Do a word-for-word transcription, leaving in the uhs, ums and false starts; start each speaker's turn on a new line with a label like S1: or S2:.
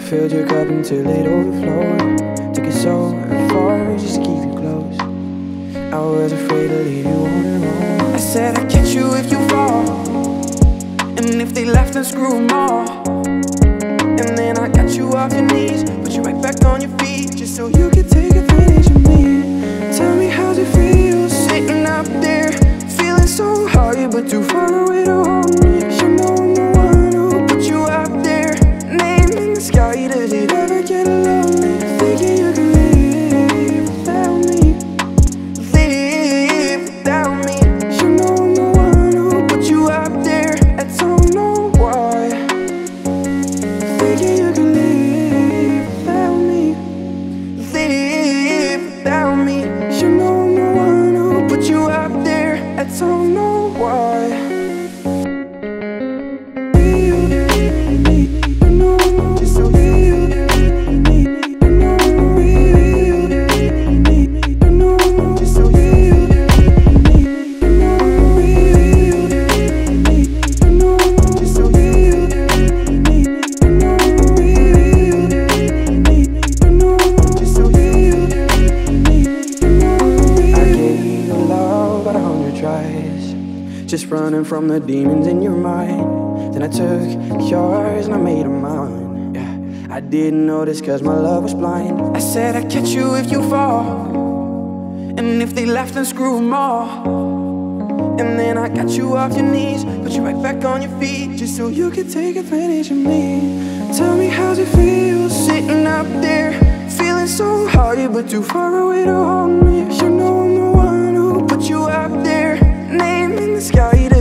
S1: filled your cup until it overflowed. Took it so far just to keep you close. I was afraid to leave you on your own. I said I'd catch you if you fall, and if they laugh then screw them all. And then I got you off your knees, put you right back on your feet, just so you could take advantage of me. Tell me how's it feel, sitting up there, feeling so high but too far away to hold me. You know I'm the one who put you out there, name in the sky, does it ever get lonely? Thinking you can live without me, live without me. You know I'm the one who put you out there, I don't know why. Thinking you can live without me, live without me. You know I'm the one who put you out there, I don't know why. Just running from the demons in your mind. Then I took yours and I made them mine. Yeah, I didn't notice cause my love was blind. I said I'd catch you if you fall, and if they laugh then screw them all. And then I got you off your knees, put you right back on your feet, just so you could take advantage of me. Tell me how's it feel, sitting up there, feeling so high but too far away to hold me. You know I'm the one who put you out there, name in the sky.